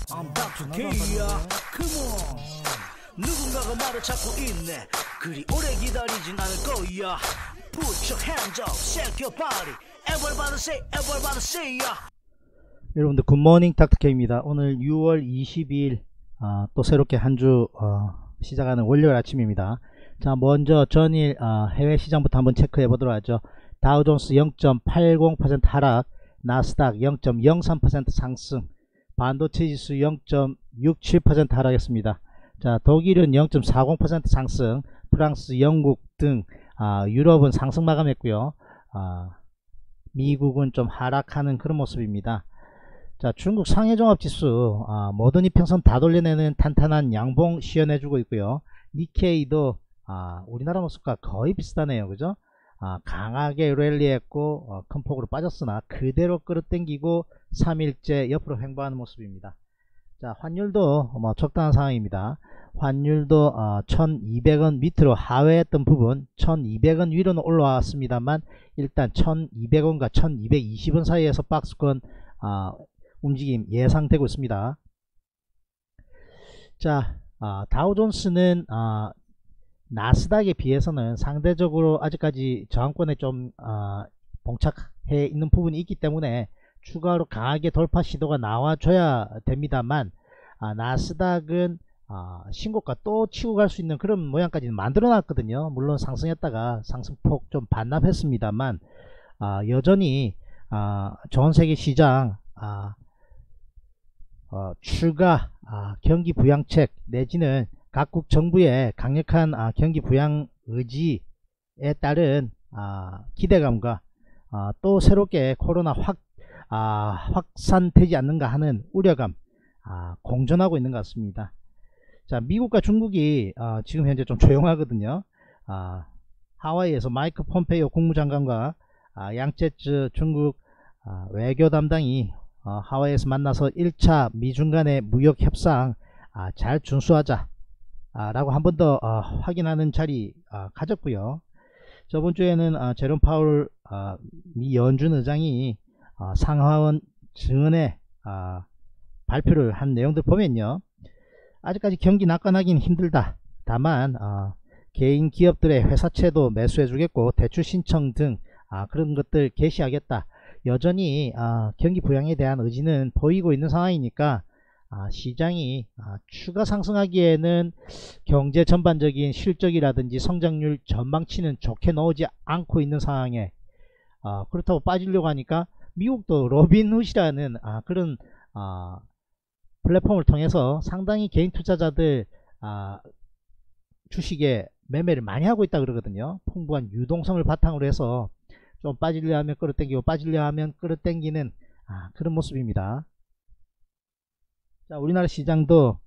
I'm Dr. K야. Come on. 누군가가 나를 찾고 있네. 그리 오래 기다리진 않을 거야. Put your hands up, shake your body. Everybody say ya. 여러분들 굿모닝 닥터케입니다. 오늘 6월 22일 또 새롭게 한 주 시작하는 월요일 아침입니다. 자, 먼저 전일 해외 시장부터 한번 체크해 보도록 하죠. 다우존스 0.80% 하락, 나스닥 0.03% 상승, 반도체 지수 0.67% 하락했습니다. 자, 독일은 0.40% 상승, 프랑스, 영국 등 유럽은 상승 마감했고요. 미국은 좀 하락하는 그런 모습입니다. 자, 중국 상해종합지수 모든 이평선 다 돌려내는 탄탄한 양봉 시연해주고 있고요. 니케이도 우리나라 모습과 거의 비슷하네요. 그죠? 강하게 랠리했고 큰 폭으로 빠졌으나 그대로 끌어당기고 3일째 옆으로 횡보하는 모습입니다. 자, 환율도 적당한 상황입니다. 환율도 1200원 밑으로 하회했던 부분 1200원 위로는 올라왔습니다만 일단 1200원과 1220원 사이에서 박스권 움직임 예상되고 있습니다. 자, 다우존스는 나스닥에 비해서는 상대적으로 아직까지 저항권에 좀 봉착해 있는 부분이 있기 때문에 추가로 강하게 돌파 시도가 나와줘야 됩니다만 나스닥은 신고가 또 치고 갈 수 있는 그런 모양까지는 만들어 놨거든요. 물론 상승했다가 상승폭 좀 반납했습니다만 여전히 전 세계 시장 추가 경기 부양책 내지는 각국 정부의 강력한 경기 부양 의지에 따른 기대감과 또 새롭게 코로나 확산되지 않는가 하는 우려감 공존하고 있는 것 같습니다. 자, 미국과 중국이 지금 현재 좀 조용하거든요. 하와이에서 마이크 폼페이오 국무장관과 양제츠 중국 외교 담당이 하와이에서 만나서 1차 미중 간의 무역 협상 잘 준수하자 라고 한 번 더 확인하는 자리 가졌고요. 저번 주에는 제롬 파울 미 연준 의장이 상하원 증언에 발표를 한 내용들 보면요, 아직까지 경기 낙관하기는 힘들다. 다만 개인 기업들의 회사채도 매수해 주겠고 대출 신청 등 그런 것들 개시하겠다. 여전히 경기 부양에 대한 의지는 보이고 있는 상황이니까 시장이 추가 상승하기에는 경제 전반적인 실적이라든지 성장률 전망치는 좋게 나오지 않고 있는 상황에 그렇다고 빠지려고 하니까 미국도 로빈훗이라는 그런 플랫폼을 통해서 상당히 개인 투자자들 주식에 매매를 많이 하고 있다 그러거든요. 풍부한 유동성을 바탕으로 해서 좀 빠지려 하면 끌어당기고 빠지려 하면 끌어당기는 그런 모습입니다. 자, 우리나라 시장도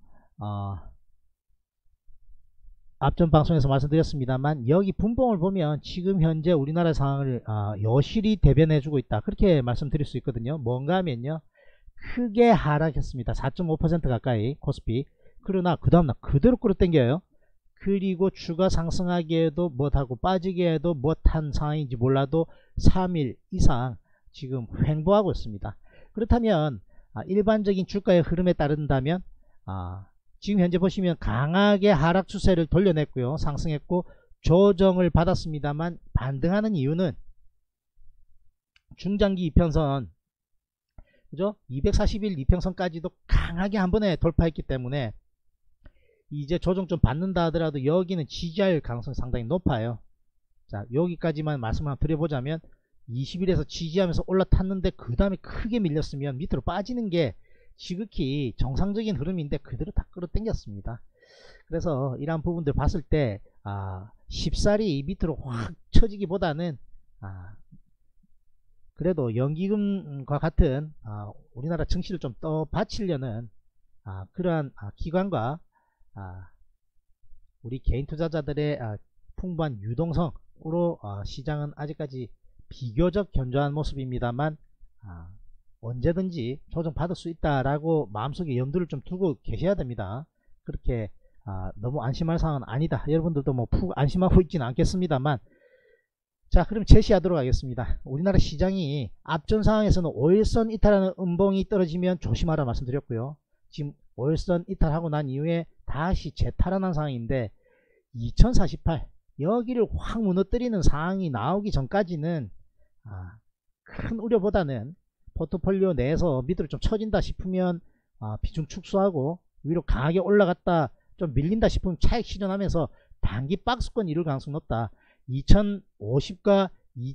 앞전 방송에서 말씀드렸습니다만 여기 분봉을 보면 지금 현재 우리나라 상황을 여실히 대변해 주고 있다, 그렇게 말씀드릴 수 있거든요. 뭔가 하면요, 크게 하락했습니다. 4.5% 가까이 코스피. 그러나 그 다음날 그대로 끌어당겨요. 그리고 추가 상승하게 해도 못하고 빠지게 해도 못한 상황인지 몰라도 3일 이상 지금 횡보하고 있습니다. 그렇다면 일반적인 주가의 흐름에 따른다면 지금 현재 보시면 강하게 하락 추세를 돌려냈고요, 상승했고 조정을 받았습니다만 반등하는 이유는 중장기 이평선, 그죠? 240일 이평선까지도 강하게 한 번에 돌파했기 때문에 이제 조정 좀 받는다 하더라도 여기는 지지할 가능성이 상당히 높아요. 자, 여기까지만 말씀을 드려보자면 20일에서 지지하면서 올라탔는데 그 다음에 크게 밀렸으면 밑으로 빠지는 게 지극히 정상적인 흐름인데 그대로 다 끌어당겼습니다. 그래서 이러한 부분들 봤을 때 쉽사리 밑으로 확 쳐지기보다는 그래도 연기금과 같은 우리나라 증시를 좀 떠받치려는 그러한 기관과 우리 개인 투자자들의 풍부한 유동성으로 시장은 아직까지 비교적 견조한 모습입니다만 언제든지 조정 받을 수 있다라고 마음속에 염두를 좀 두고 계셔야 됩니다. 그렇게 너무 안심할 상황은 아니다. 여러분들도 뭐 푹 안심하고 있지는 않겠습니다만, 자, 그럼 제시하도록 하겠습니다. 우리나라 시장이 앞전 상황에서는 5일선 이탈하는 음봉이 떨어지면 조심하라 말씀드렸고요. 지금 월선 이탈하고 난 이후에 다시 재탈환한 상황인데 2048 여기를 확 무너뜨리는 상황이 나오기 전까지는 큰 우려보다는 포트폴리오 내에서 밑으로 좀 처진다 싶으면 비중 축소하고 위로 강하게 올라갔다 좀 밀린다 싶으면 차익 실현하면서 단기 박스권 이룰 가능성이 높다. 2050과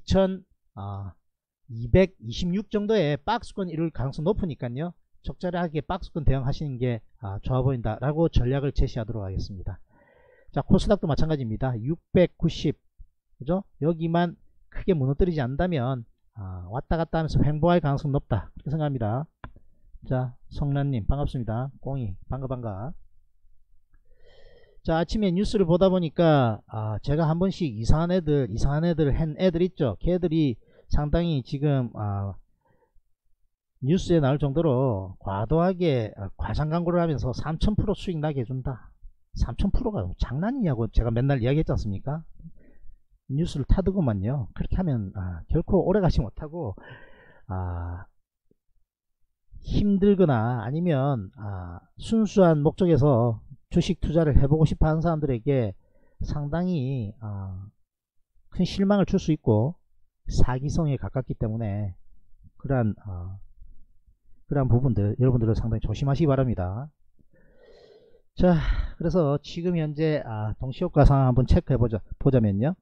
2226 정도의 박스권 이룰 가능성이 높으니까요. 적절하게 박스권 대응하시는 게 좋아 보인다 라고 전략을 제시하도록 하겠습니다. 자, 코스닥도 마찬가지입니다. 690 그죠? 여기만 크게 무너뜨리지 않는다면 왔다갔다 하면서 횡보할 가능성이 높다 그렇게 생각합니다. 자, 성란님 반갑습니다. 꽁이 반가. 자, 아침에 뉴스를 보다 보니까 제가 한 번씩 이상한 애들 한 애들 있죠. 걔들이 상당히 지금 뉴스에 나올 정도로 과도하게 과장 광고를 하면서 3000% 수익 나게 해준다. 3000%가 장난이냐고 제가 맨날 이야기했지 않습니까? 뉴스를 타두고만요. 그렇게 하면 결코 오래가지 못하고 힘들거나 아니면 순수한 목적에서 주식 투자를 해보고 싶어 하는 사람들에게 상당히 큰 실망을 줄 수 있고 사기성에 가깝기 때문에 그러한 부분들 여러분들은 상당히 조심하시기 바랍니다. 자, 그래서 지금 현재 동시효과 상황 한번 체크해 보자면요.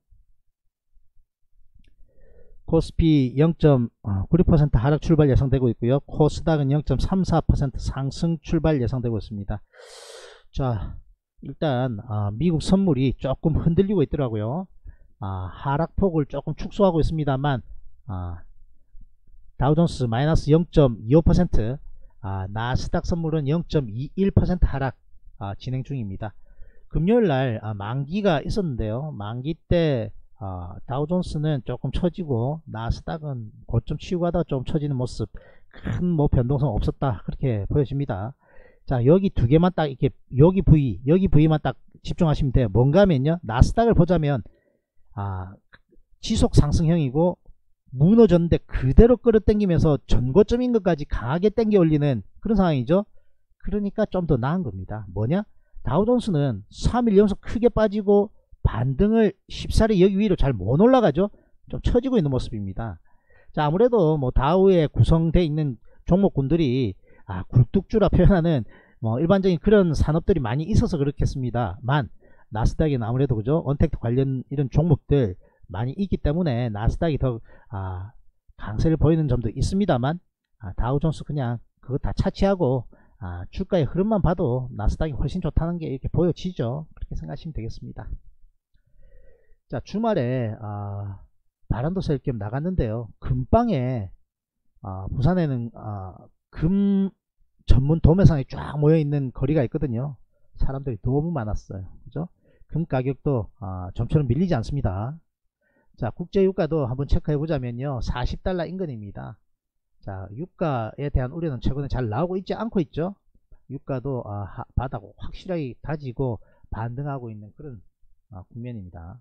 코스피 0.96% 하락 출발 예상되고 있고요. 코스닥은 0.34% 상승 출발 예상되고 있습니다. 자, 일단 미국 선물이 조금 흔들리고 있더라고요. 하락폭을 조금 축소하고 있습니다만 다우존스 마이너스 0.25%, 나스닥 선물은 0.21% 하락 진행 중입니다. 금요일날 만기가 있었는데요. 만기 때 다우존스는 조금 처지고 나스닥은 고점 치고 가다가 좀 처지는 모습, 큰 변동성 없었다 그렇게 보여집니다. 자, 여기 두 개만 딱 이렇게 여기 부위만 딱 집중하시면 돼요. 뭔가 하면요, 나스닥을 보자면 지속 상승형이고 무너졌는데 그대로 끌어당기면서 전고점인 것까지 강하게 당겨 올리는 그런 상황이죠. 그러니까 좀 더 나은 겁니다. 뭐냐, 다우존스는 3일 연속 크게 빠지고 반등을 쉽사리 여기 위로 잘 못 올라가죠. 좀 처지고 있는 모습입니다. 자, 아무래도 다우에 구성되어 있는 종목군들이 굴뚝주라 표현하는 일반적인 그런 산업들이 많이 있어서 그렇겠습니다만, 나스닥에는 아무래도 그죠, 언택트 관련 이런 종목들 많이 있기 때문에 나스닥이 더 강세를 보이는 점도 있습니다만, 다우존스 그냥 그거 다 차치하고 주가의 흐름만 봐도 나스닥이 훨씬 좋다는 게 이렇게 보여지죠. 그렇게 생각하시면 되겠습니다. 자, 주말에 바람도 쐴 겸 나갔는데요. 금방에 부산에는 금 전문 도매상이 쫙 모여있는 거리가 있거든요. 사람들이 너무 많았어요. 그죠? 금 가격도 좀처럼 밀리지 않습니다. 자, 국제유가도 한번 체크해 보자면요, 40달러 인근입니다. 자, 유가에 대한 우려는 최근에 잘 나오고 있지 않고 있죠. 유가도 바닥 확실하게 다지고 반등하고 있는 그런 국면입니다.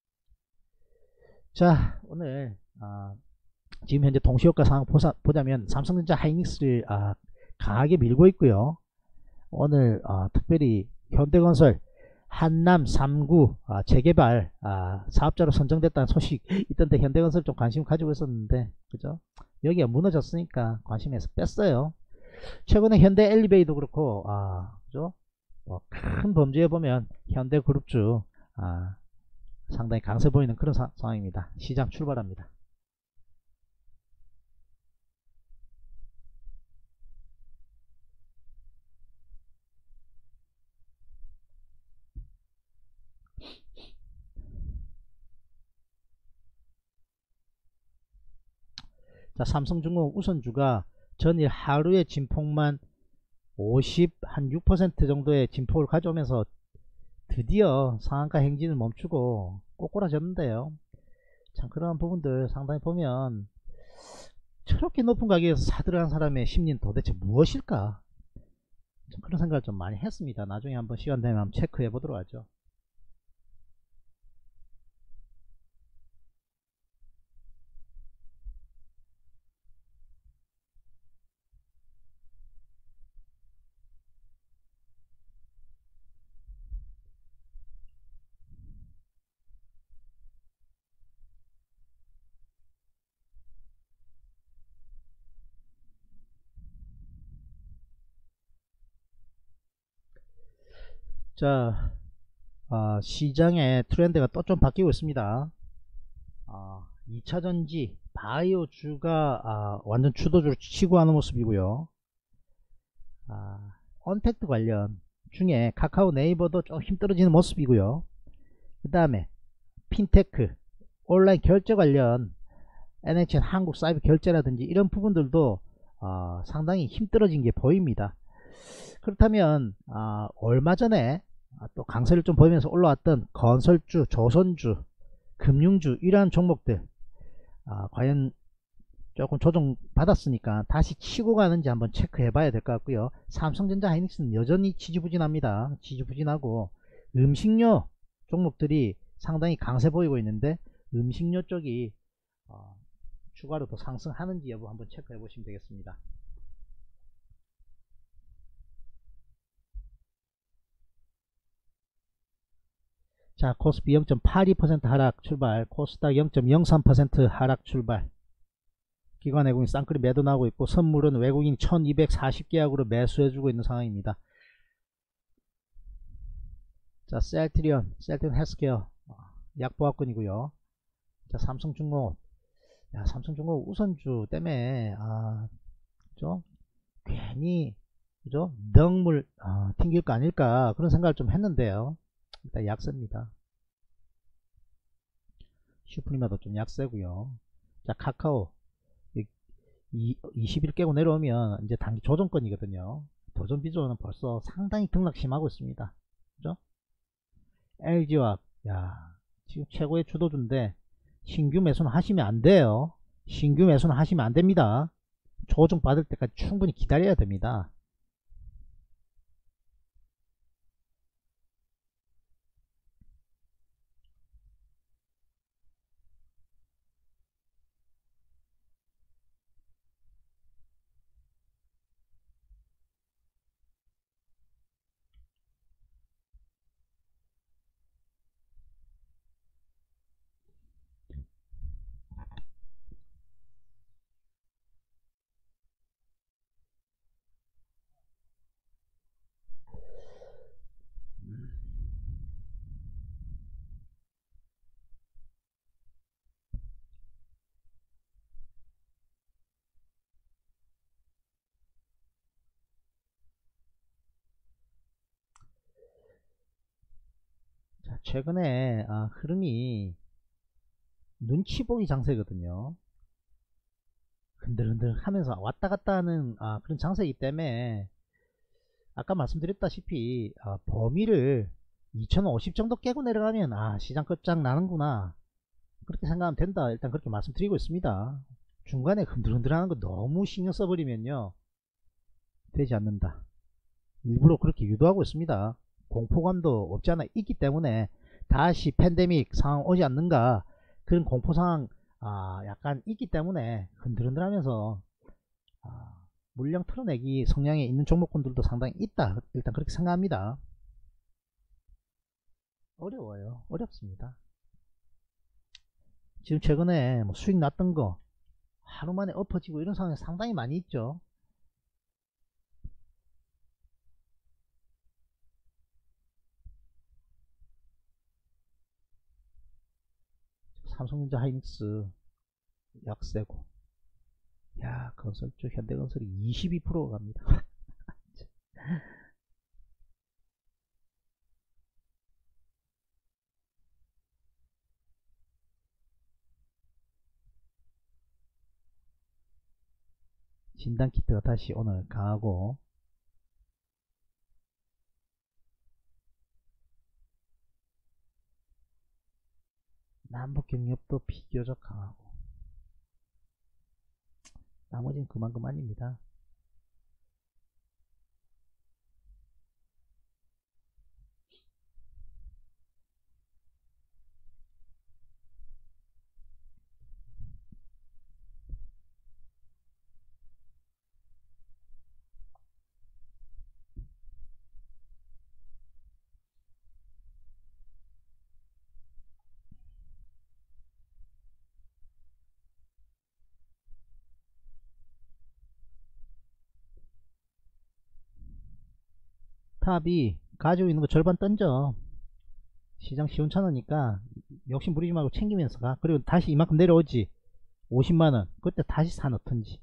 자, 오늘 지금 현재 동시효과 상황 보자면 삼성전자 하이닉스를 강하게 밀고 있고요. 오늘 특별히 현대건설 한남 3구 재개발 사업자로 선정됐다는 소식 있던데 현대건설 좀 관심 가지고 있었는데, 그죠? 여기가 무너졌으니까 관심에서 뺐어요. 최근에 현대 엘리베이도 그렇고 그죠? 큰 범주에 보면 현대그룹주 상당히 강세 보이는 그런 상황입니다. 시장 출발합니다. 자, 삼성중공 우선주가 전일 하루의 진폭만 6% 정도의 진폭을 가져오면서 드디어 상한가 행진을 멈추고 꼬꾸라졌는데요. 참, 그런 부분들 상당히 보면 저렇게 높은 가격에서 사들어간 사람의 심리는 도대체 무엇일까, 그런 생각을 좀 많이 했습니다. 나중에 한번 시간 되면 한번 체크해 보도록 하죠. 자, 시장의 트렌드가 또 좀 바뀌고 있습니다. 2차전지 바이오주가 완전 주도주로 치고 하는 모습이고요. 언택트 관련 중에 카카오 네이버도 좀 힘들어지는 모습이고요. 그 다음에 핀테크 온라인 결제 관련 NHN 한국 사이버 결제라든지 이런 부분들도 상당히 힘들어진 게 보입니다. 그렇다면 얼마 전에 또 강세를 좀 보이면서 올라왔던 건설주, 조선주, 금융주 이러한 종목들 과연 조금 조정 받았으니까 다시 치고 가는지 한번 체크해 봐야 될 것 같고요. 삼성전자 하이닉스는 여전히 지지부진합니다. 지지부진하고 음식료 종목들이 상당히 강세 보이고 있는데 음식료 쪽이 추가로 더 상승하는지 여부 한번 체크해 보시면 되겠습니다. 자, 코스피 0.82% 하락 출발, 코스닥 0.03% 하락 출발. 기관 외국인 쌍끌이 매도 나오고 있고 선물은 외국인 1240계약으로 매수해주고 있는 상황입니다. 자, 셀트리온 헬스케어 약보합권이고요. 자, 삼성중공업, 삼성중공업 우선주 때문에 그죠? 괜히 그죠? 넉물 튕길 거 아닐까 그런 생각을 좀 했는데요. 일단 약세입니다. 슈프리마도 좀 약세고요. 자, 카카오 20일 깨고 내려오면 이제 단기 조정권이거든요. 도전 비중은 벌써 상당히 등락심하고 있습니다. 그죠? LG화학 지금 최고의 주도주인데 신규 매수는 하시면 안 돼요. 신규 매수는 하시면 안 됩니다. 조정 받을 때까지 충분히 기다려야 됩니다. 자, 최근에 흐름이 눈치 보기 장세거든요. 흔들흔들 하면서 왔다 갔다 하는 그런 장세이기 때문에 아까 말씀드렸다시피 범위를 2050 정도 깨고 내려가면 시장 끝장 나는구나 그렇게 생각하면 된다. 일단 그렇게 말씀드리고 있습니다. 중간에 흔들흔들 하는 거 너무 신경 써버리면요 되지 않는다. 일부러 그렇게 유도하고 있습니다. 공포감도 없지 않아 있기 때문에 다시 팬데믹 상황 오지 않는가 그런 공포 상황 약간 있기 때문에 흔들흔들 하면서 물량 털어내기 성향에 있는 종목군들도 상당히 있다. 일단 그렇게 생각합니다. 어려워요. 어렵습니다. 지금 최근에 뭐 수익 났던 거 하루 만에 엎어지고 이런 상황이 상당히 많이 있죠. 삼성전자 하이닉스 약세고 건설주 현대건설이 22%가 갑니다. 진단키트가 다시 오늘 강하고 남북경협도 비교적 강하고 나머지는 그만큼 아닙니다. 탑이 가지고 있는 거 절반 던져. 시장 시원찮으니까 욕심 부리지 말고 챙기면서 가. 그리고 다시 이만큼 내려오지. 50만원. 그때 다시 사놓던지.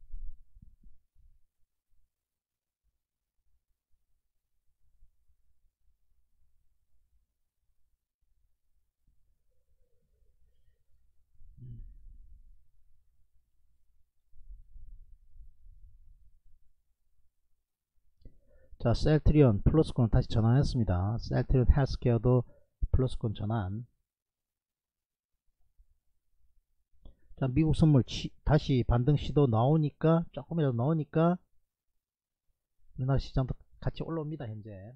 자, 셀트리온 플러스권 다시 전환했습니다. 셀트리온 헬스케어도 플러스권 전환. 자, 미국 선물 다시 반등 시도 나오니까, 조금이라도 나오니까 우리나라 시장도 같이 올라옵니다. 현재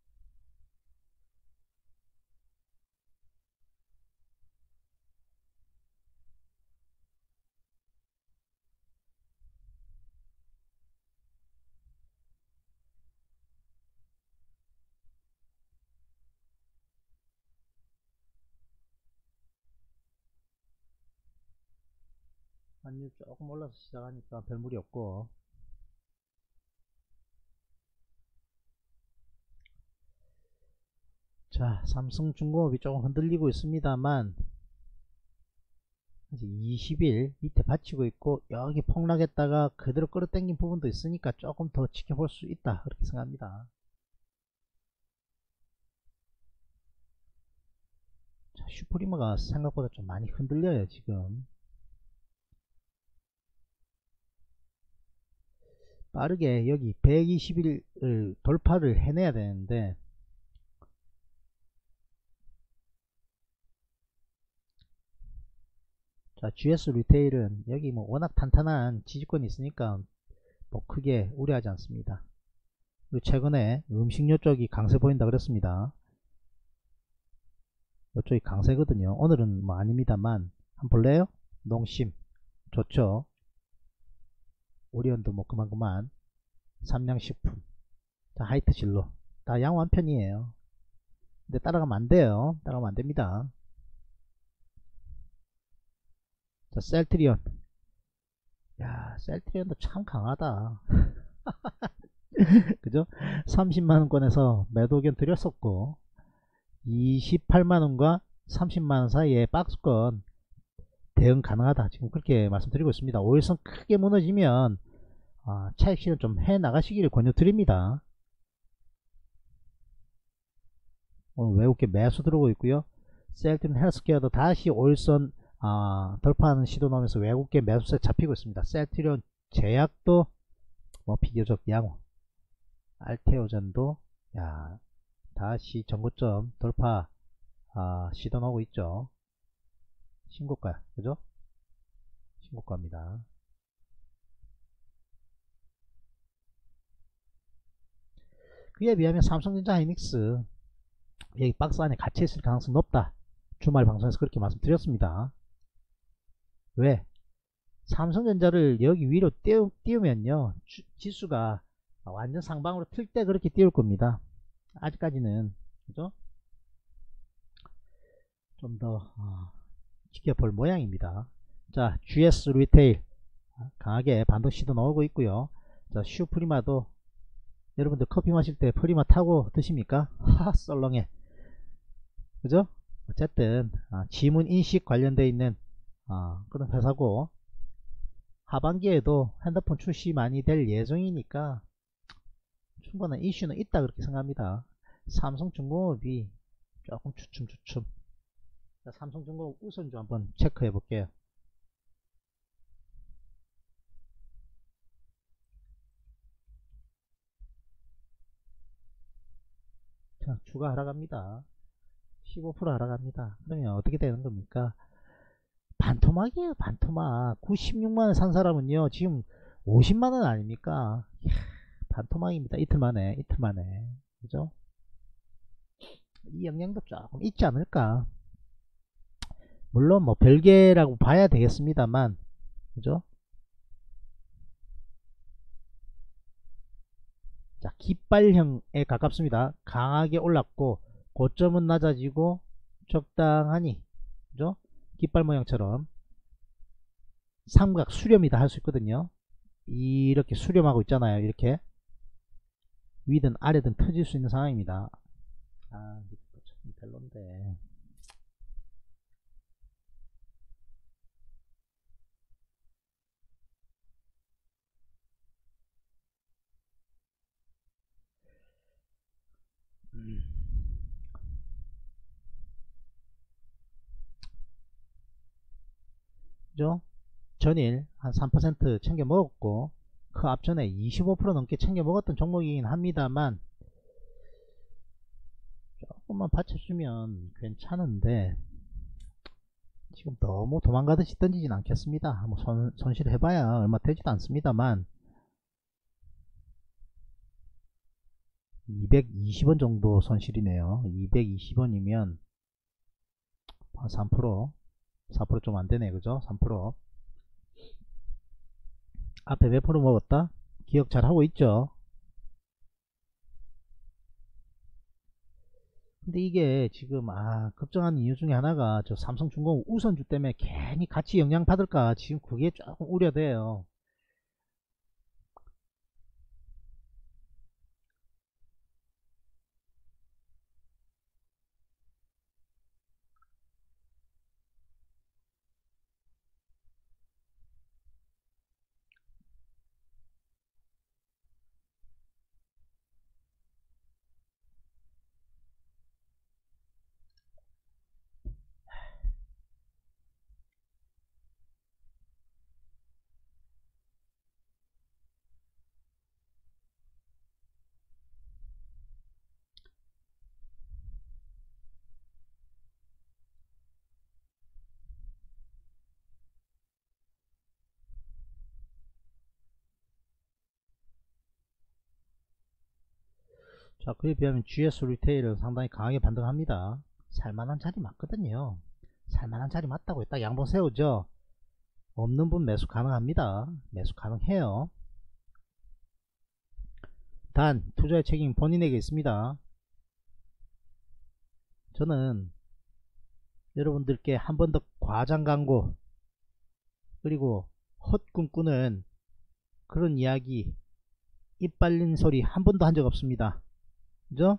환율 조금 올라서 시작하니까 별 무리 없고. 자, 삼성중공업이 조금 흔들리고 있습니다만 아직 20일 밑에 받치고 있고, 여기 폭락했다가 그대로 끌어당긴 부분도 있으니까 조금 더 지켜볼 수 있다, 그렇게 생각합니다. 자, 슈프리머가 생각보다 좀 많이 흔들려요. 지금 빠르게 여기 120일을 돌파를 해내야 되는데, 자, GS 리테일은 여기 뭐 워낙 탄탄한 지지권이 있으니까 뭐 크게 우려하지 않습니다. 그리고 최근에 음식료 쪽이 강세 보인다 그랬습니다. 이쪽이 강세거든요. 오늘은 뭐 아닙니다만 한번 볼래요? 농심 좋죠. 오리온도 뭐 그만 삼양식품, 자, 하이트 진로 다 양호한 편이에요. 근데 따라가면 안 돼요. 따라가면 안 됩니다. 자, 셀트리온. 야, 셀트리온도 참 강하다. 그죠? 30만원권에서 매도 의견 드렸었고, 28만원과 30만원 사이에 박스권 대응 가능하다, 지금 그렇게 말씀드리고 있습니다. 5일선 크게 무너지면 차익 실현 좀 해 나가시기를 권유드립니다. 오늘 외국계 매수 들어오고 있고요. 셀트리온 헬스케어도 다시 5일선 돌파하는 시도 나오면서 외국계 매수세 잡히고 있습니다. 셀트리온 제약도 뭐 비교적 양호. 알테오전도 야, 다시 전고점 돌파 시도 나오고 있죠. 신고가, 그죠? 신고가입니다. 그에 비하면 삼성전자 하이닉스 여기 박스 안에 갇혀 있을 가능성이 높다. 주말 방송에서 그렇게 말씀드렸습니다. 왜? 삼성전자를 여기 위로 띄우면요, 지수가 완전 상방으로 틀 때 그렇게 띄울 겁니다. 아직까지는, 그죠? 좀 더 지켜볼 모양입니다. 자, GS 리테일 강하게 반등 시도 나오고 있고요. 자, 슈프리마도 여러분들 커피 마실 때 프리마 타고 드십니까? 하, 썰렁해. 그죠? 어쨌든 지문 인식 관련되어 있는 그런 회사고, 하반기에도 핸드폰 출시 많이 될 예정이니까 충분한 이슈는 있다, 그렇게 생각합니다. 삼성중공업이 조금 주춤. 자, 삼성중공업 우선주 한번 체크해 볼게요. 자, 주가 하락합니다. 15% 하락합니다. 그러면 어떻게 되는 겁니까? 반토막이에요. 반토막. 96만원 산 사람은요 지금 50만원 아닙니까? 이야, 반토막입니다. 이틀 만에. 그죠? 이 영향도 조금 있지 않을까. 물론 뭐 별개라고 봐야 되겠습니다만, 그죠? 자, 깃발형에 가깝습니다. 강하게 올랐고 고점은 낮아지고 적당하니, 그죠? 깃발 모양처럼 삼각 수렴이다 할 수 있거든요. 이렇게 수렴하고 있잖아요. 이렇게 위든 아래든 터질 수 있는 상황입니다. 아, 밑도 참 별론데. 그죠? 전일 한 3% 챙겨 먹었고, 그 앞전에 25% 넘게 챙겨 먹었던 종목이긴 합니다만, 조금만 받쳐주면 괜찮은데, 지금 너무 도망가듯이 던지진 않겠습니다. 한번 손실 해봐야 얼마 되지도 않습니다만, 220원 정도 손실이네요. 220원이면 한 3%, 4% 좀 안되네, 그죠? 3%. 앞에 몇 프로 먹었다? 기억 잘 하고 있죠? 근데 이게 지금 걱정하는 이유 중에 하나가 저 삼성중공업 우선주 때문에 괜히 같이 영향 받을까, 지금 그게 조금 우려돼요. 자, 그에 비하면 GS 리테일은 상당히 강하게 반등합니다. 살만한 자리 맞거든요. 살만한 자리 맞다고 딱 양봉 세우죠. 없는 분 매수 가능합니다. 매수 가능해요. 단 투자의 책임 본인에게 있습니다. 저는 여러분들께 한 번 더 과장 광고 그리고 헛꿈꾸는 그런 이야기, 입 빨린 소리 한 번도 한 적 없습니다. 그죠?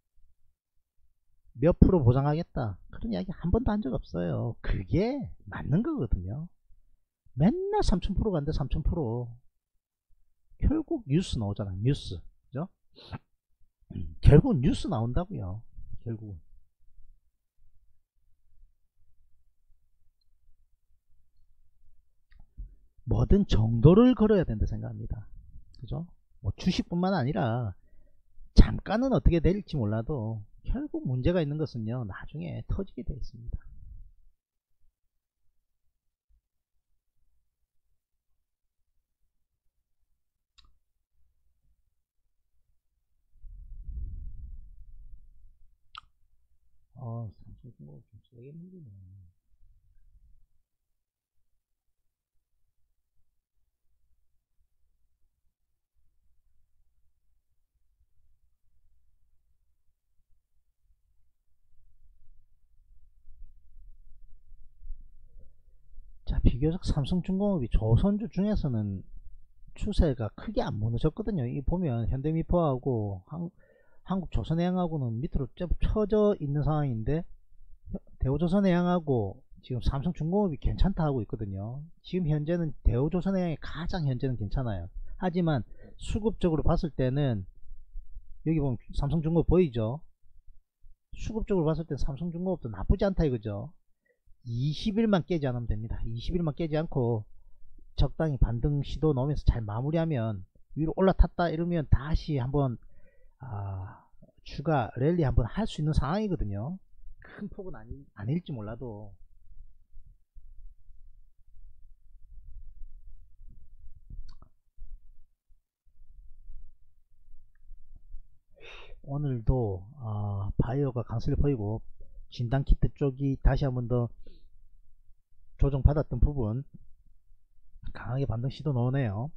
몇 프로 보장하겠다 그런 이야기 한 번도 한 적 없어요. 그게 맞는 거거든요. 맨날 3000% 간대. 3000% 결국 뉴스 나오잖아. 뉴스. 그죠? 결국 뉴스 나온다고요. 결국 뭐든 정도를 걸어야 된다 생각합니다. 그죠? 뭐 주식뿐만 아니라 잠깐은 어떻게 될지 몰라도 결국 문제가 있는 것은요, 나중에 터지게 되어 있습니다. 삼성중공업 좀 세게 밀리네. 자, 비교적 삼성중공업이 조선주 중에서는 추세가 크게 안 무너졌거든요. 이 보면 현대미포하고 한국조선해양하고는 밑으로 쭉 쳐져 있는 상황인데, 대우조선해양하고 지금 삼성중공업이 괜찮다 하고 있거든요. 지금 현재는 대우조선해양이 가장 현재는 괜찮아요. 하지만 수급적으로 봤을 때는 여기 보면 삼성중공업 보이죠? 수급적으로 봤을 때 삼성중공업도 나쁘지 않다 이거죠. 20일만 깨지 않으면 됩니다. 20일만 깨지 않고 적당히 반등 시도 넣으면서 잘 마무리하면, 위로 올라탔다 이러면 다시 한번 추가 랠리 한번 할 수 있는 상황이거든요. 큰 폭은 아닐지 몰라도. 오늘도 바이오가 강세를 보이고 진단키트 쪽이 다시 한번 더 조정받았던 부분 강하게 반등 시도 넣으네요.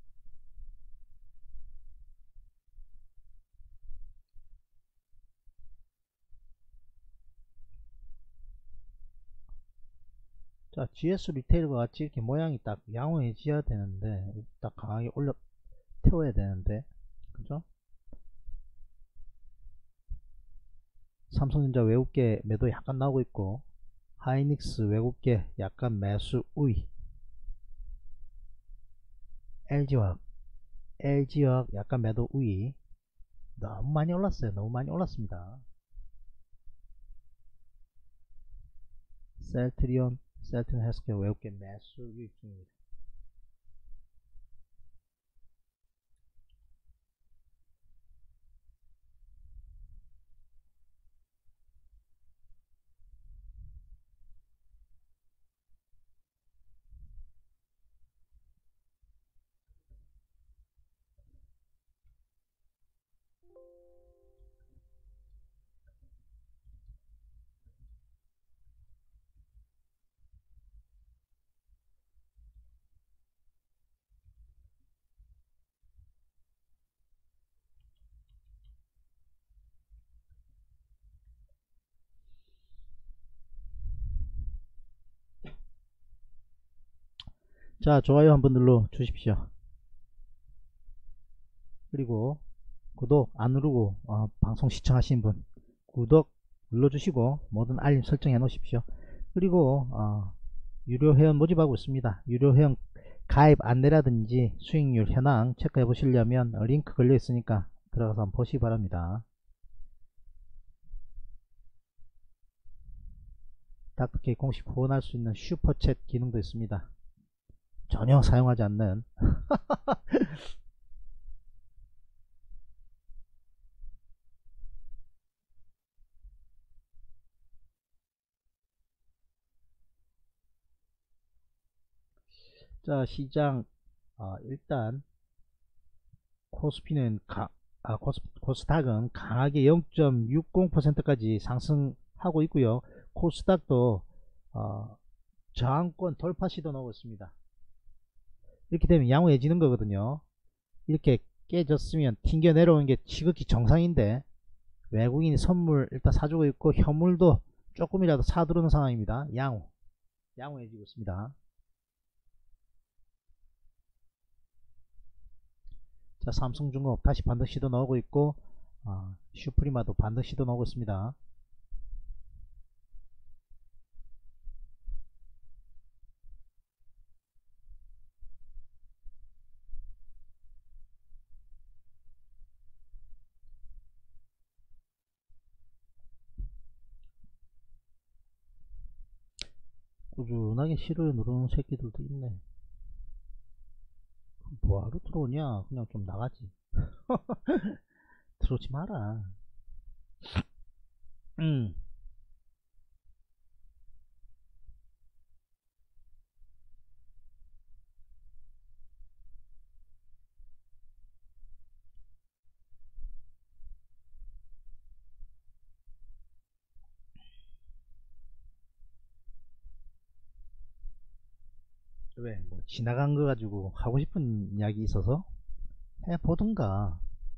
자, GS 리테일과 같이 이렇게 모양이 딱 양호해져야 되는데, 딱 강하게 올려 태워야 되는데, 그죠? 삼성전자 외국계 매도 약간 나오고 있고, 하이닉스 외국계 약간 매수 우위, LG화학 약간 매도 우위. 너무 많이 올랐어요. 너무 많이 올랐습니다. 셀트리온 헬스케어 외국계 매수 유입 중입니다. 자, 좋아요 한번 눌러 주십시오. 그리고 구독 안 누르고 방송 시청하시는 분 구독 눌러주시고 모든 알림 설정해 놓으십시오. 그리고 유료 회원 모집하고 있습니다. 유료 회원 가입 안내라든지 수익률 현황 체크해 보시려면 링크 걸려 있으니까 들어가서 한번 보시기 바랍니다. 닥터케이 공식 후원할 수 있는 슈퍼챗 기능도 있습니다. 전혀 사용하지 않는 자, 시장 일단 코스피는 코스닥은 강하게 0.60%까지 상승하고 있고요. 코스닥도 저항권 돌파 시도 나오고 있습니다. 이렇게 되면 양호해지는 거거든요. 이렇게 깨졌으면 튕겨 내려오는 게 지극히 정상인데 외국인이 선물 일단 사주고 있고 현물도 조금이라도 사들어오는 상황입니다. 양호해지고 있습니다. 자, 삼성중공업 다시 반등 시도 나오고 있고 슈프리마도 반등 시도 나오고 있습니다. 꾸준하게 싫어요 누르는 새끼들도 있네. 뭐하러 들어오냐? 그냥 좀 나가지. 들어오지 마라. 왜? 뭐 지나간 거 가지고 하고 싶은 이야기 있어서 해보든가.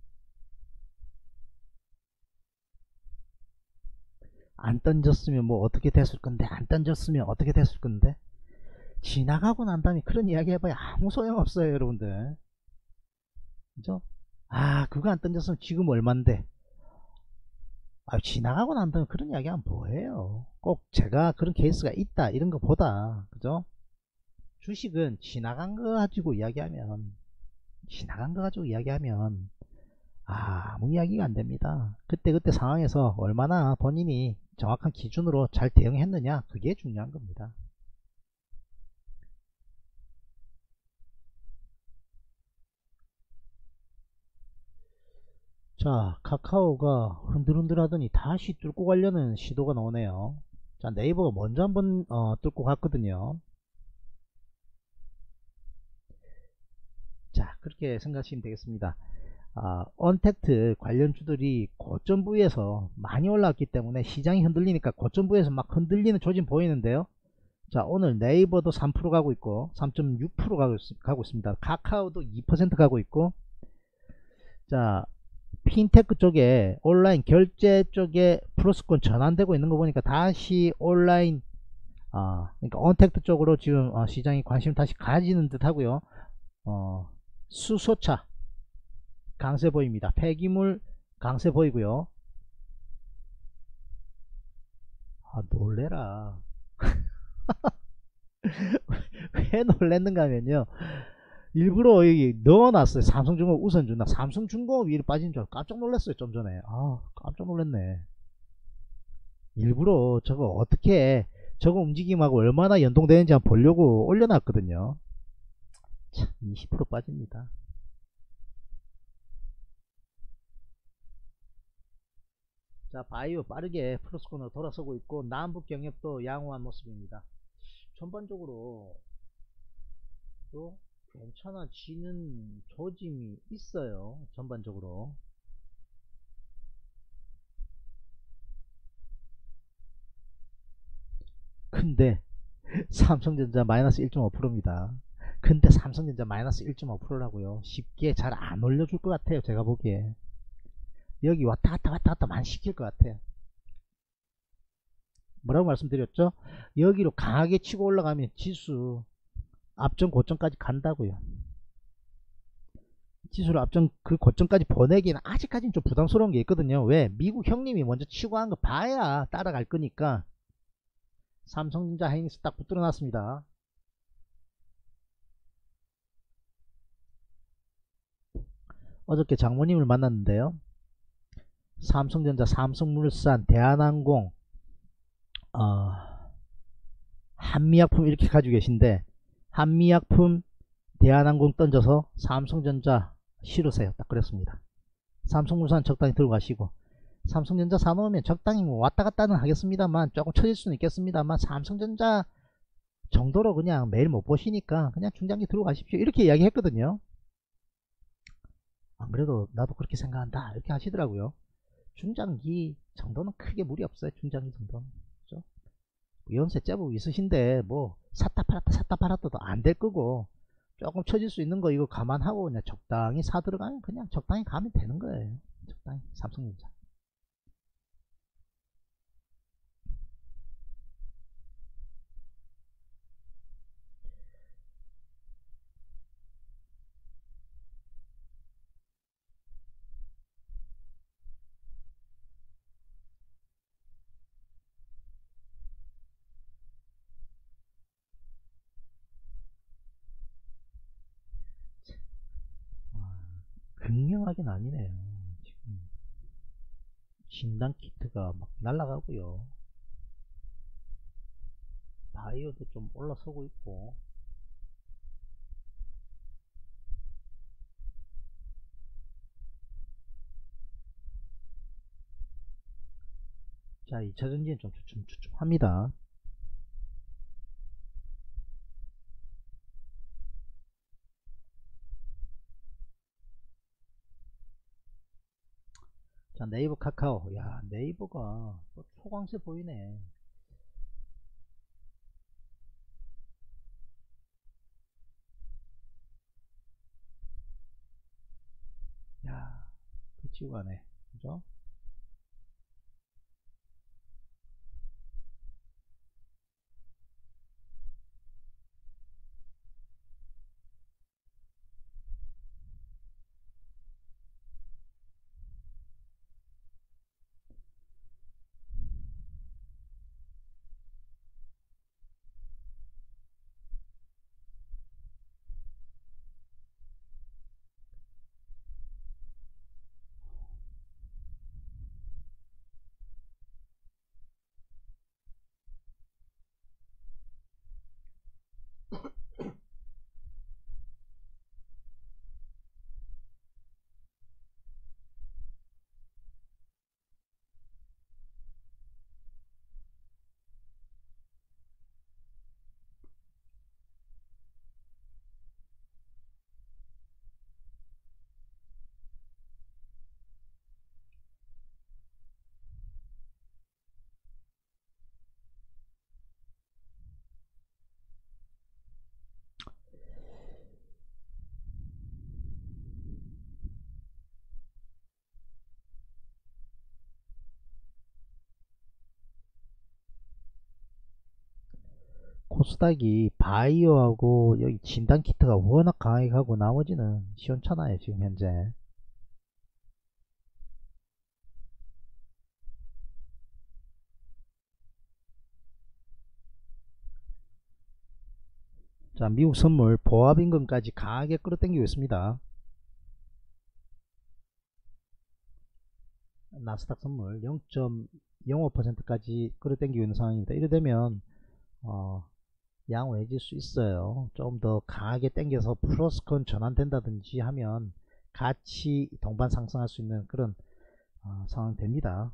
안 던졌으면 뭐 어떻게 됐을 건데, 안 던졌으면 어떻게 됐을 건데. 지나가고 난 다음에 그런 이야기 해봐야 아무 소용없어요 여러분들. 그죠? 그거 안 던졌으면 지금 얼만데. 지나가고 난 다음에 그런 이야기 하면 뭐해요. 꼭 제가 그런 케이스가 있다 이런 거 보다. 그죠? 주식은 지나간 거 가지고 이야기하면 아무 이야기가 안 됩니다. 그때 상황에서 얼마나 본인이 정확한 기준으로 잘 대응했느냐, 그게 중요한 겁니다. 자, 카카오가 흔들흔들 하더니 다시 뚫고 가려는 시도가 나오네요. 자, 네이버가 먼저 한번 뚫고 갔거든요. 자, 그렇게 생각하시면 되겠습니다. 언택트 관련주들이 고점 부위에서 많이 올라왔기 때문에 시장이 흔들리니까 고점 부위에서 막 흔들리는 조짐 보이는데요. 자, 오늘 네이버도 3% 가고 있고 3.6% 가고 있습니다. 카카오도 2% 가고 있고, 자, 핀테크 쪽에 온라인 결제 쪽에 플러스권 전환되고 있는 거 보니까 다시 온라인 그러니까 언택트 쪽으로 지금 시장이 관심을 다시 가지는 듯 하고요. 수소차 강세 보입니다. 폐기물 강세 보이고요. 아, 놀래라. 왜 놀랬는가 하면요, 일부러 여기 넣어놨어요. 삼성중공업 우선주나 삼성중공업 위로 빠진 줄 알고 깜짝 놀랐어요. 좀 전에. 아, 깜짝 놀랐네. 일부러 저거 어떻게, 저거 움직임하고 얼마나 연동되는지 한번 보려고 올려놨거든요. 참, 20% 빠집니다. 자, 바이오 빠르게 플러스권으로 돌아서고 있고, 남북 경협도 양호한 모습입니다. 전반적으로 또 괜찮아지는 조짐이 있어요. 전반적으로. 근데 삼성전자 마이너스 1.5%입니다. 근데 삼성전자 마이너스 1.5%라고요. 쉽게 잘 안 올려줄 것 같아요. 제가 보기에. 여기 왔다 갔다 왔다 갔다 많이 시킬 것 같아요. 뭐라고 말씀드렸죠? 여기로 강하게 치고 올라가면 지수 앞전 고점까지 간다고요. 지수를 앞전 그 고점까지 보내기는 아직까지는 좀 부담스러운 게 있거든요. 왜? 미국 형님이 먼저 치고 한 거 봐야 따라갈 거니까. 삼성전자 하이닉스 딱 붙들어 놨습니다. 어저께 장모님을 만났는데요. 삼성전자, 삼성물산, 대한항공, 한미약품 이렇게 가지고 계신데, 한미약품, 대한항공 던져서 삼성전자 실으세요. 딱 그랬습니다. 삼성물산 적당히 들어가시고, 삼성전자 사놓으면 적당히 뭐 왔다 갔다는 하겠습니다만, 조금 처질 수는 있겠습니다만, 삼성전자 정도로 그냥 매일 못 보시니까 그냥 중장기 들어가십시오. 이렇게 이야기 했거든요. 안 그래도 나도 그렇게 생각한다. 이렇게 하시더라고요. 중장기 정도는 크게 무리 없어요. 중장기 정도는. 그죠? 연세 제법 있으신데, 뭐, 샀다 팔았다도 안 될 거고, 조금 처질 수 있는 거 이거 감안하고 그냥 적당히 사 들어가면 그냥 적당히 가면 되는 거예요. 적당히. 삼성전자. 와, 극명하긴 아니네요. 지금 진단 키트가 막 날아가고요. 바이오도 좀 올라서고 있고. 자, 2차전지는 좀 주춤합니다. 자, 네이버 카카오. 야, 네이버가 또 초강세 보이네. 야, 그 치고 가네. 그죠? 코스닥이 바이오하고 여기 진단키트가 워낙 강하게 가고 나머지는 시원찮아요. 지금 현재. 자, 미국 선물 보합임금까지 강하게 끌어당기고 있습니다. 나스닥 선물 0.05%까지 끌어당기고 있는 상황입니다. 이래 되면 양호해질 수 있어요. 좀 더 강하게 당겨서 플러스권 전환된다든지 하면 같이 동반 상승할 수 있는 그런 상황 됩니다.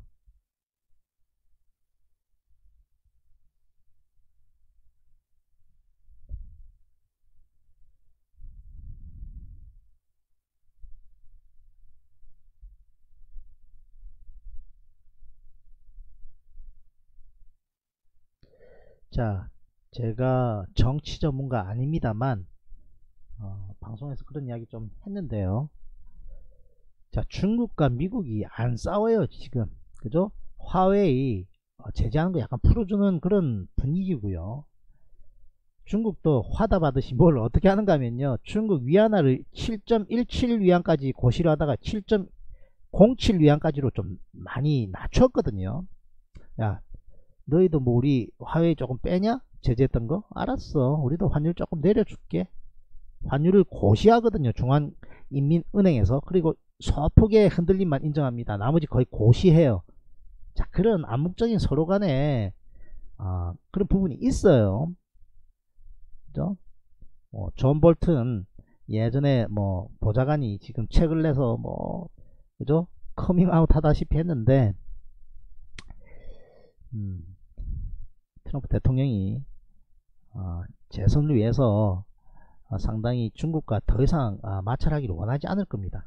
자, 제가 정치 전문가 아닙니다만 방송에서 그런 이야기 좀 했는데요. 자, 중국과 미국이 안 싸워요 지금. 그죠? 화웨이 제재하는 거 약간 풀어주는 그런 분위기고요. 중국도 화답하듯이 뭘 어떻게 하는가 하면요, 중국 위안화를 7.17위안까지 고시를 하다가 7.07위안까지로 좀 많이 낮췄거든요. 야, 너희도 뭐 우리 화웨이 조금 빼냐? 제재했던 거? 알았어, 우리도 환율 조금 내려줄게. 환율을 고시하거든요, 중앙인민은행에서. 그리고 소폭의 흔들림만 인정합니다. 나머지 거의 고시해요. 자, 그런 암묵적인 서로 간에 그런 부분이 있어요. 그죠? 존 볼튼 예전에 뭐 보좌관이 지금 책을 내서 뭐 그죠? 커밍아웃 하다시피 했는데 트럼프 대통령이 재선을 위해서 상당히 중국과 더 이상 마찰하기를 원하지 않을 겁니다.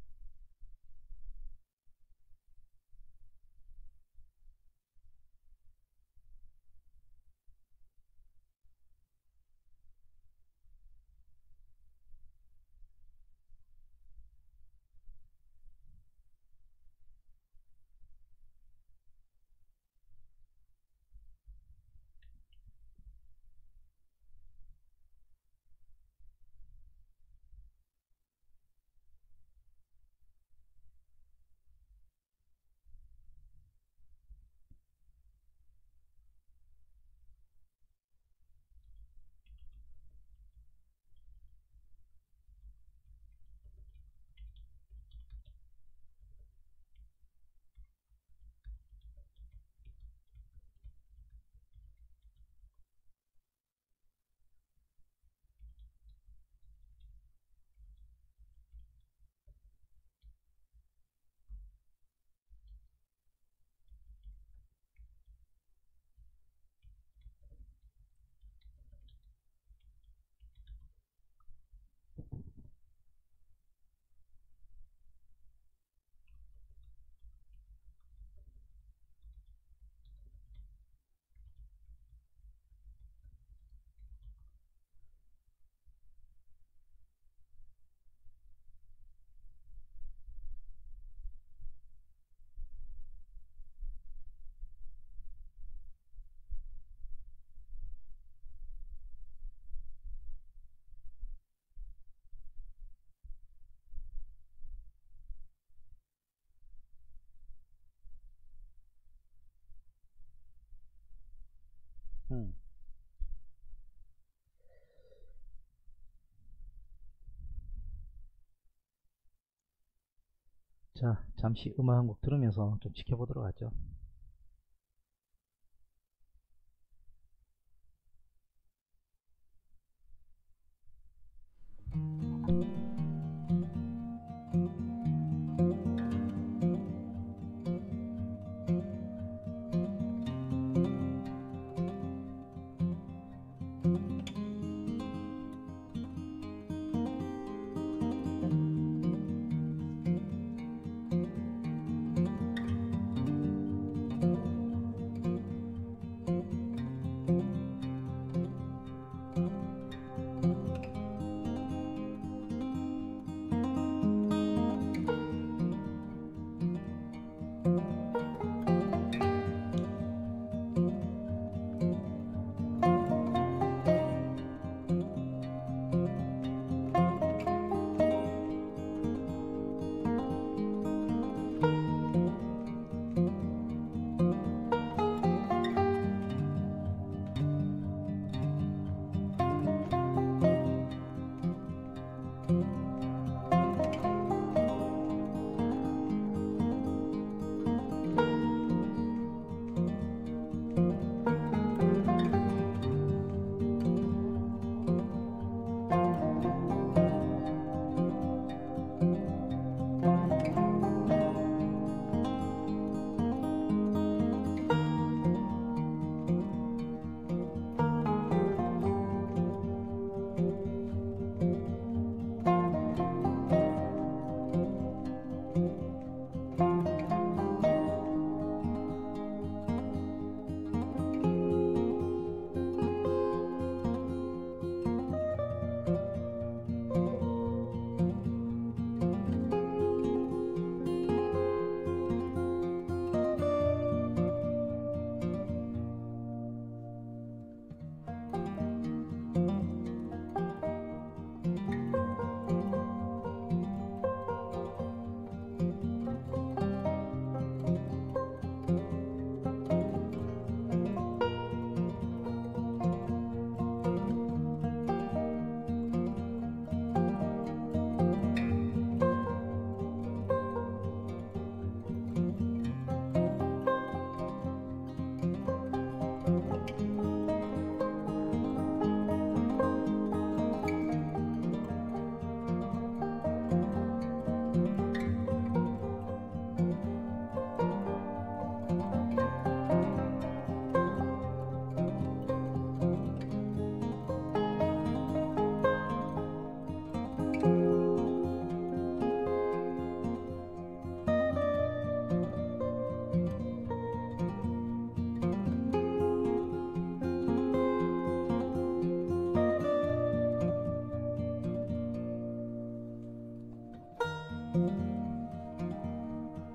자, 잠시 음악 한 곡 들으면서 좀 지켜보도록 하죠.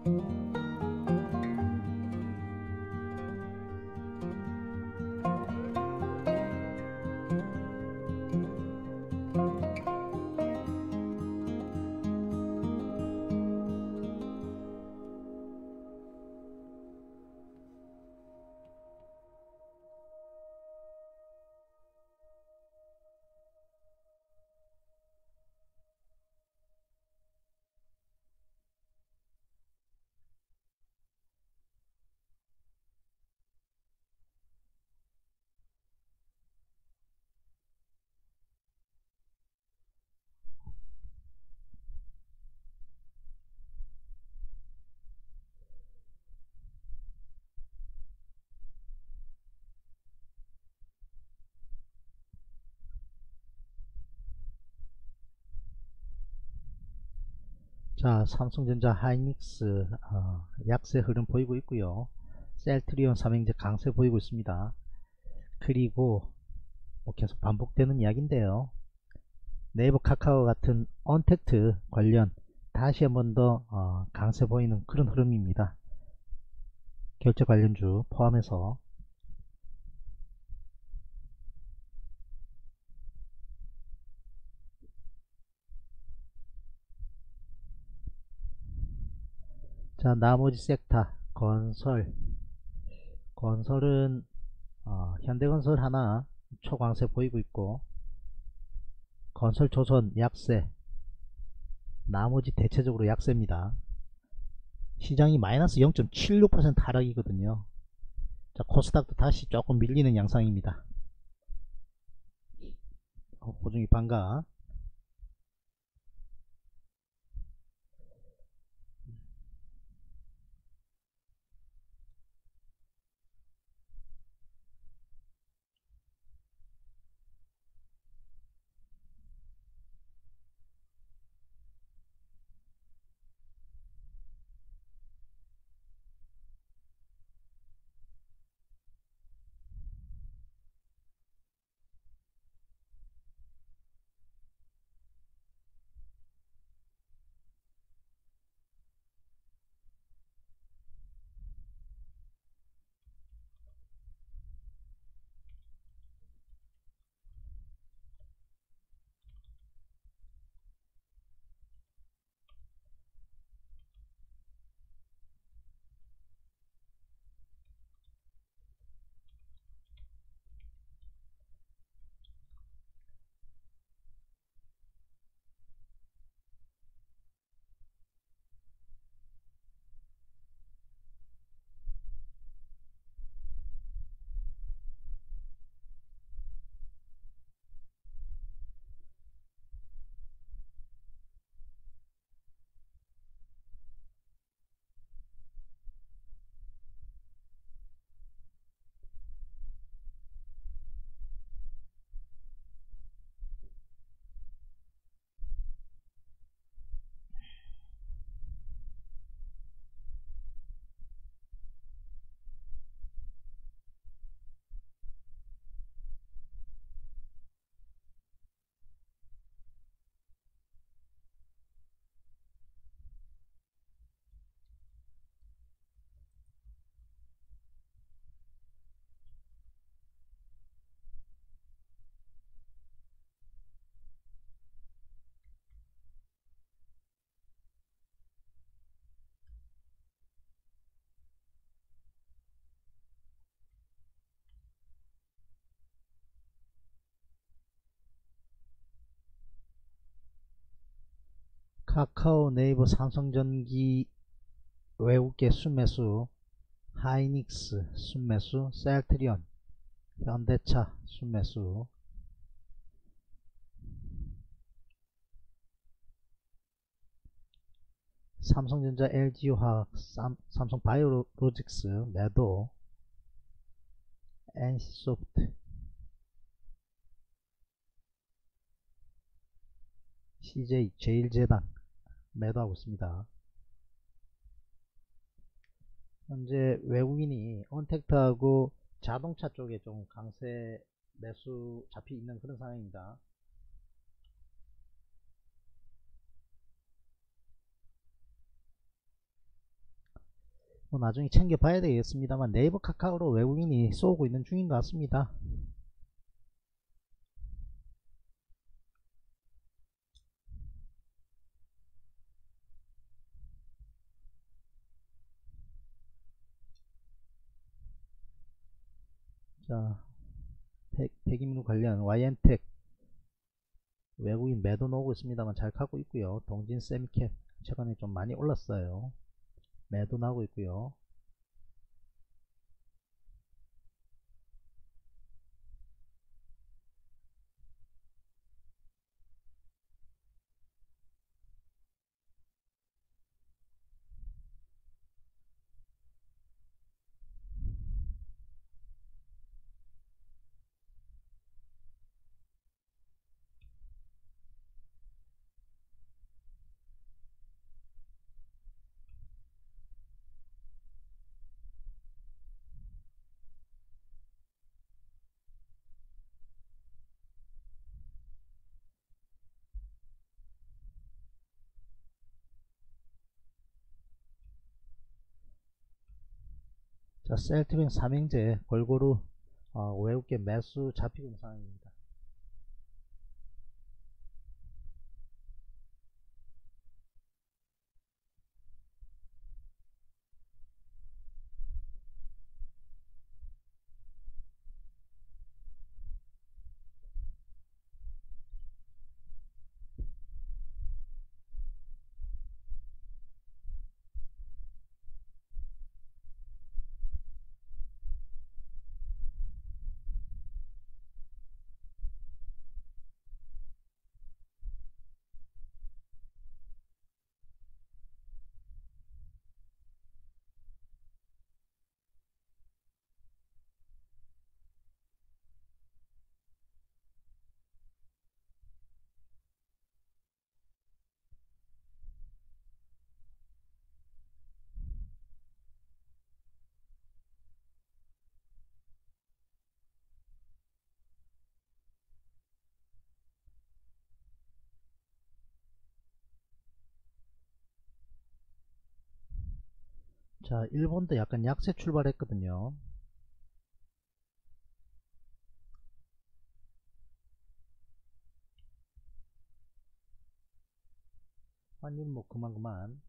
자, 삼성전자 하이닉스 약세 흐름 보이고 있고요. 셀트리온 삼형제 강세 보이고 있습니다. 그리고 뭐 계속 반복되는 이야기인데요. 네이버 카카오 같은 언택트 관련 다시 한번 더 강세 보이는 그런 흐름입니다. 결제 관련주 포함해서. 자, 나머지 섹터 건설은 현대건설 하나 초강세 보이고 있고, 건설조선 약세, 나머지 대체적으로 약세입니다. 시장이 마이너스 0.76% 하락이거든요. 자, 코스닥도 다시 조금 밀리는 양상입니다. 호중이 반가. 카카오, 네이버, 삼성전기 외국계 순매수, 하이닉스 순매수, 셀트리온, 현대차 순매수. 삼성전자, LG화학, 삼성바이오로직스 매도, NC소프트, CJ, 제일제당 매도하고 있습니다. 현재 외국인이 언택트하고 자동차 쪽에 좀 강세 매수 잡혀 있는 그런 상황입니다. 뭐 나중에 챙겨봐야 되겠습니다만 네이버 카카오로 외국인이 쏘고 있는 중인 것 같습니다. 자, 폐기물 관련 YN텍 외국인 매도 나오고 있습니다만 잘 가고 있고요. 동진 샘캡 최근에 좀 많이 올랐어요. 매도 나오고 있고요. 자, 셀트리온 삼형제 골고루 외국계 매수 잡히고 있는 상황입니다. 자, 일본도 약간 약세 출발했거든요. 환율 뭐 그만.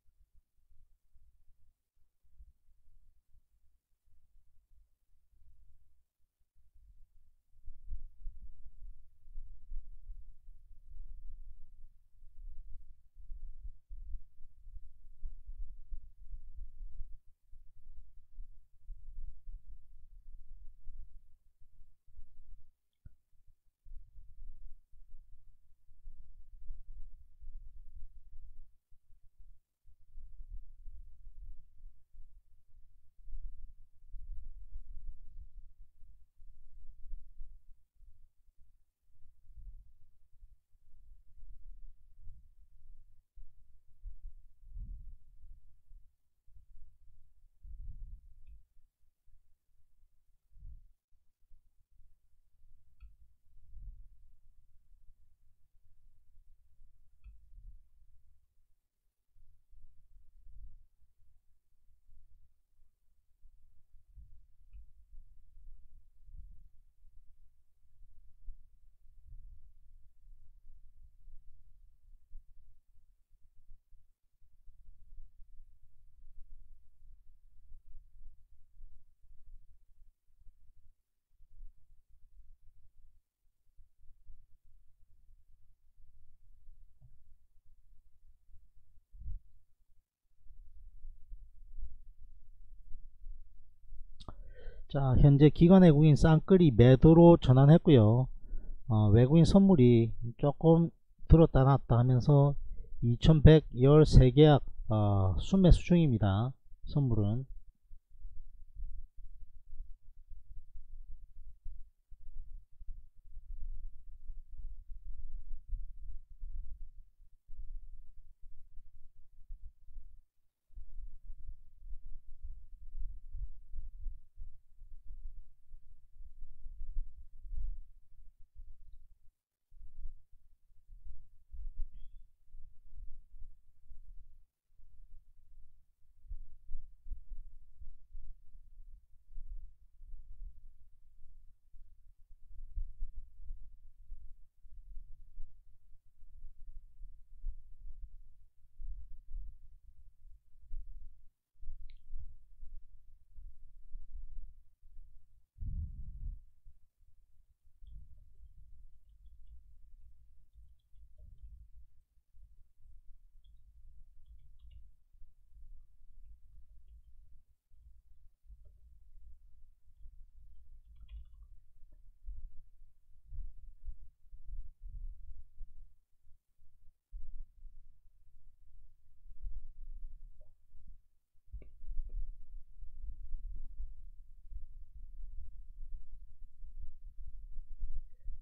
자, 현재 기관 외국인 쌍끌이 매도로 전환했고요. 외국인 선물이 조금 들었다 놨다 하면서 2113계약 순매수 중입니다. 선물은.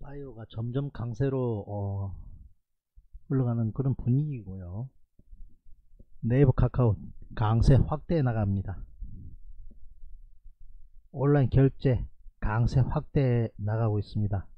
바이오가 점점 강세로 흘러가는 그런 분위기고요. 네이버 카카오 강세 확대해 나갑니다. 온라인 결제 강세 확대해 나가고 있습니다.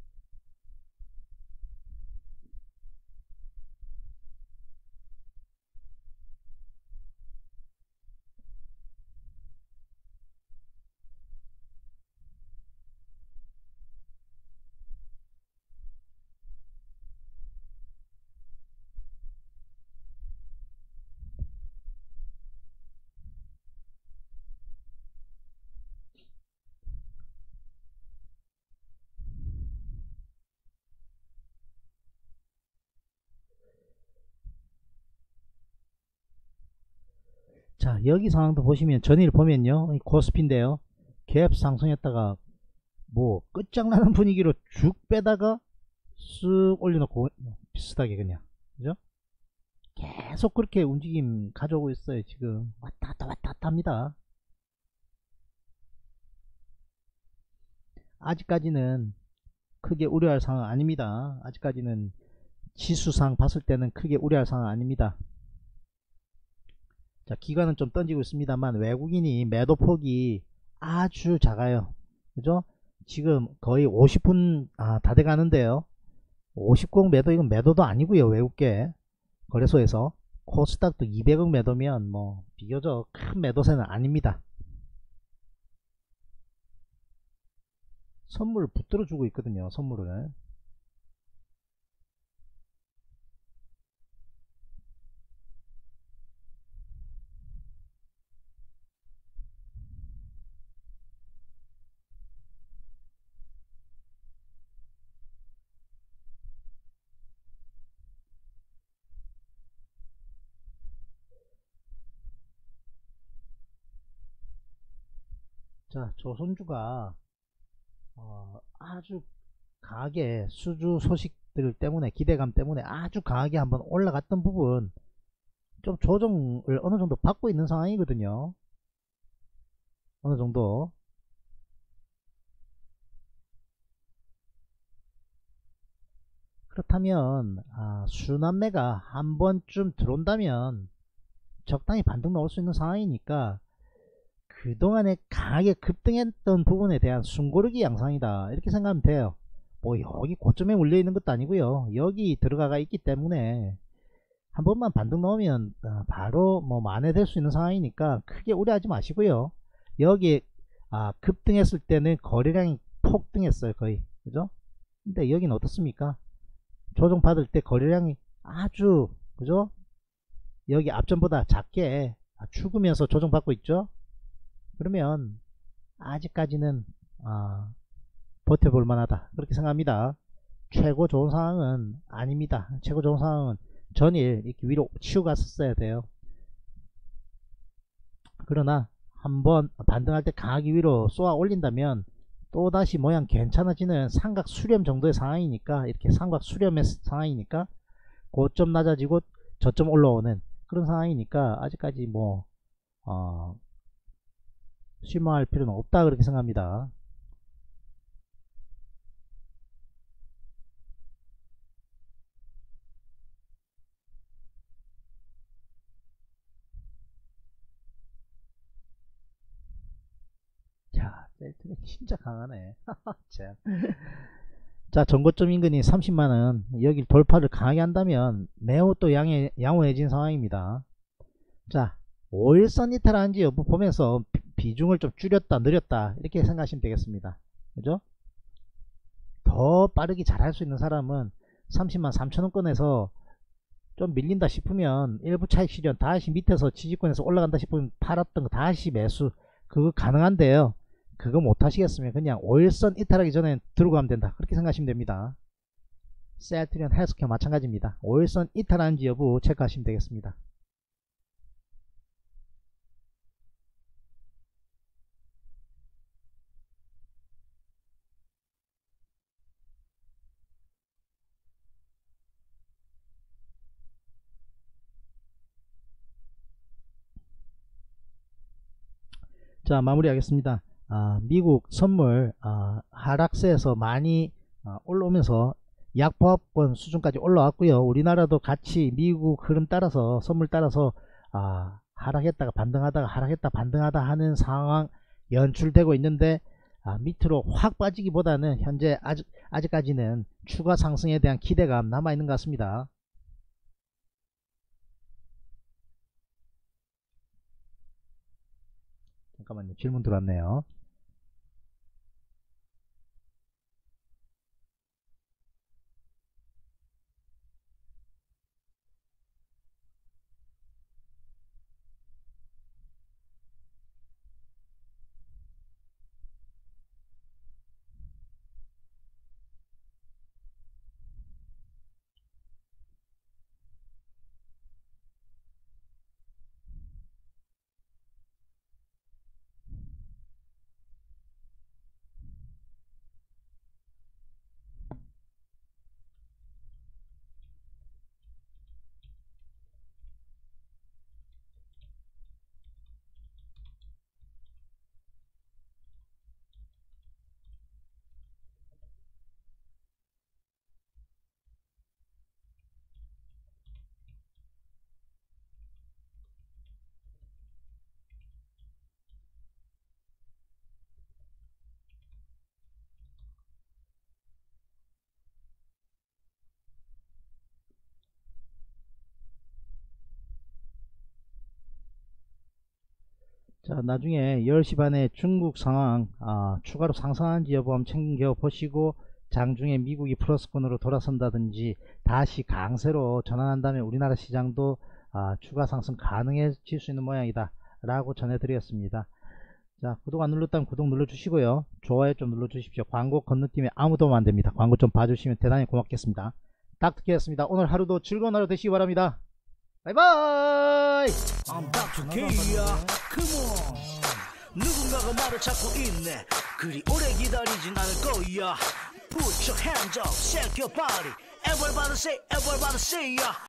자, 여기 상황도 보시면 전일 보면요, 코스피인데요, 갭 상승했다가 뭐 끝장나는 분위기로 쭉 빼다가 쓱 올려놓고 비슷하게 그냥, 그죠? 계속 그렇게 움직임 가져오고 있어요. 지금 왔다 갔다 합니다. 아직까지는 크게 우려할 상황 아닙니다. 아직까지는 지수상 봤을 때는 크게 우려할 상황 아닙니다. 자, 기관은 좀 던지고 있습니다만 외국인이 매도 폭이 아주 작아요. 그죠? 지금 거의 50분 다 돼가는데요. 50공 매도, 이건 매도도 아니고요. 외국계 거래소에서 코스닥도 200억 매도면 뭐 비교적 큰 매도세는 아닙니다. 선물 붙들어 주고 있거든요. 선물을. 자, 조선주가 아주 강하게 수주 소식들 때문에, 기대감 때문에 아주 강하게 한번 올라갔던 부분 좀 조정을 어느 정도 받고 있는 상황이거든요. 어느 정도. 그렇다면 순환매가 한 번쯤 들어온다면 적당히 반등 나올 수 있는 상황이니까 그동안에 강하게 급등했던 부분에 대한 숨고르기 양상이다, 이렇게 생각하면 돼요. 뭐 여기 고점에 물려 있는 것도 아니고요. 여기 들어가 있기 때문에 한 번만 반등 나오면 바로 뭐 만회될 수 있는 상황이니까 크게 우려하지 마시고요. 여기 급등했을 때는 거래량이 폭등했어요, 거의. 그죠? 근데 여기는 어떻습니까? 조정 받을 때 거래량이 아주, 그죠? 여기 앞전보다 작게 죽으면서 조정 받고 있죠. 그러면 아직까지는 버텨볼 만하다, 그렇게 생각합니다. 최고 좋은 상황은 아닙니다. 최고 좋은 상황은 전일 이렇게 위로 치고 갔었어야 돼요. 그러나 한번 반등할 때 강하게 위로 쏘아 올린다면 또다시 모양 괜찮아지는 삼각 수렴 정도의 상황이니까, 이렇게 삼각 수렴의 상황이니까 고점 낮아지고 저점 올라오는 그런 상황이니까 아직까지 뭐 실망할 필요는 없다, 그렇게 생각합니다. 자, 셀트는 진짜 강하네. 자, 자, 전고점 인근이 30만원 여기 돌파를 강하게 한다면 매우 또 양호해진 상황입니다. 자, 5일선 이탈하는지 여부 보면서 비중을 좀 줄였다 늘렸다, 이렇게 생각하시면 되겠습니다. 그죠? 더 빠르게 잘할 수 있는 사람은 30만 3천원권에서 좀 밀린다 싶으면 일부 차익 실현, 다시 밑에서 지지권에서 올라간다 싶으면 팔았던 거 다시 매수, 그거 가능한데요. 그거 못 하시겠으면 그냥 5일선 이탈하기 전에 들고 가면 된다, 그렇게 생각하시면 됩니다. 셀트리온 헬스케어 마찬가지입니다. 5일선 이탈하는지 여부 체크하시면 되겠습니다. 자, 마무리하겠습니다. 미국 선물 하락세에서 많이 올라오면서 약보합권 수준까지 올라왔고요. 우리나라도 같이 미국 흐름 따라서 선물 따라서 하락했다가 반등하다가 하락했다 반등하다 하는 상황 연출되고 있는데 밑으로 확 빠지기보다는 현재 아직까지는 추가 상승에 대한 기대감 남아 있는 것 같습니다. 잠깐만요. 질문 들어왔네요. 자, 나중에 10시 반에 중국 상황 추가로 상승하는지 여부 한번 챙겨보시고 장중에 미국이 플러스권으로 돌아선다든지 다시 강세로 전환한 다음에 우리나라 시장도 추가 상승 가능해질 수 있는 모양이다 라고 전해드렸습니다. 자, 구독 안 눌렀다면 구독 눌러주시고요. 좋아요 좀 눌러주십시오. 광고 건너뛰면 아무 도움 안됩니다. 광고 좀 봐주시면 대단히 고맙겠습니다. 닥터케였습니다. 오늘 하루도 즐거운 하루 되시기 바랍니다. 바이바이. I'm Dr. K야. Come on. 누군가가 나를 찾고 있네. 그리 오래 기다리진 않을 거야. Put your hands up, shake your body. Everybody say, everybody say, yeah.